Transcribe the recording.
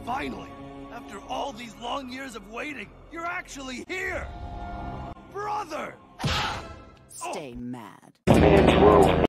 Finally, after all these long years of waiting, you're actually here! Brother! Stay mad.